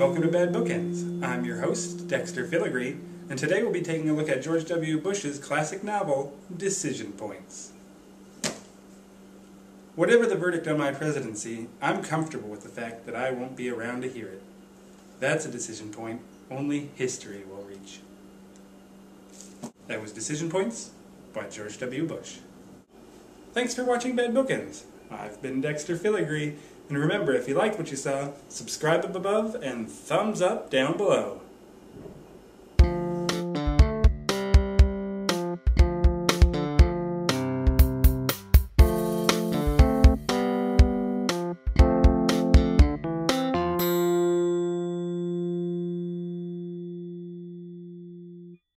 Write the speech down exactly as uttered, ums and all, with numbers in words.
welcome to Bad Bookends. I'm your host, Dexter Filigree, and today we'll be taking a look at George W. Bush's classic novel, Decision Points. Whatever the verdict on my presidency, I'm comfortable with the fact that I won't be around to hear it. That's a decision point only history will reach. That was Decision Points by George W. Bush. Thanks for watching Bad Bookends. I've been Dexter Filigree, and remember, if you liked what you saw, subscribe up above and thumbs up down below.